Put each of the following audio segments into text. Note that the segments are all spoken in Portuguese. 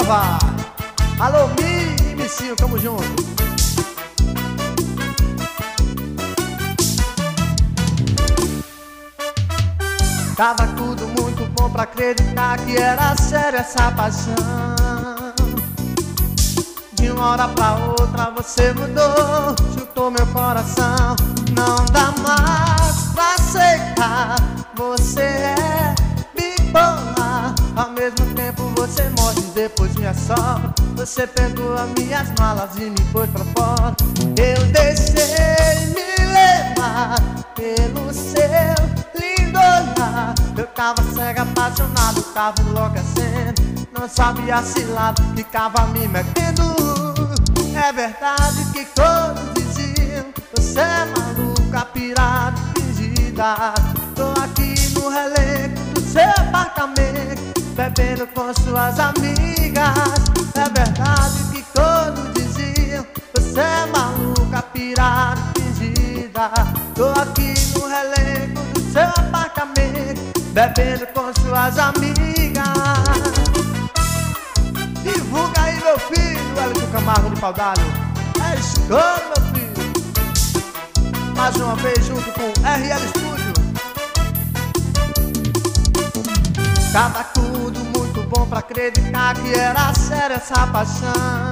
Silva. Alô, Mi e Missinho, tamo junto. Tava tudo muito bom pra acreditar que era séria essa paixão. De uma hora pra outra você mudou, chutou meu coração. Não dá mais pra aceitar, você é bipolar. Ao mesmo tempo você morde, depois me assopra. Você pegou as minhas malas e me pôs pra fora. Eu deixei me levar pelo seu lindo olhar. Eu tava cego, apaixonado, tava enlouquecendo. Não sabia se lado, ficava me metendo. É verdade que todos diziam: você é maluca, pirata, fingida. Tô aqui no relento do seu apartamento, bebendo com suas amigas. É verdade que todos diziam: você é maluca, pirata, fingida. Tô aqui no relento do seu apartamento, bebendo com suas amigas. Divulga aí, meu filho, Wellington Camargo de Paudalho. É escuro, meu filho. Mais uma vez junto com RL Studio. Tava tudo muito bom pra acreditar que era séria essa paixão.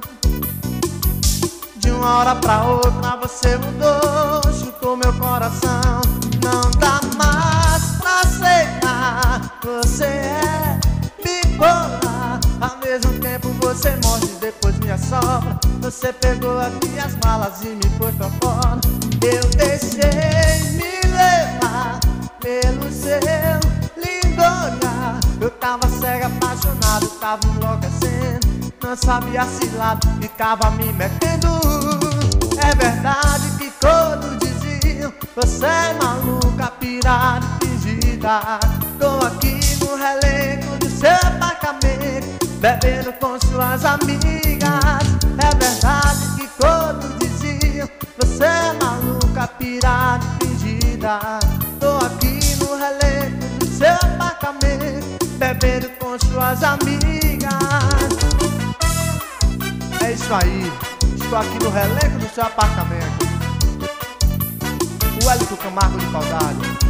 De uma hora pra outra você mudou, chutou meu coração. Não dá mais pra aceitar, você é bipolar. Ao mesmo tempo você morde, depois me assopra. Você pegou as minhas malas e me pôs pra fora. Eu deixei me levar pelo seu lindo olhar. Eu tava cego, apaixonado, tava enlouquecendo. Não sabia se lado, ficava me metendo. É verdade que todos diziam: você é maluca, pirata, fingida. Tô aqui no relento do seu apartamento, bebendo com suas amigas. É verdade que todos diziam: você é maluca, pirata, fingida. Tô aqui no relento do seu apartamento, bebendo com suas amigas. É isso aí, estou aqui no relento do seu apartamento. O Wellington Camargo de Paudalho.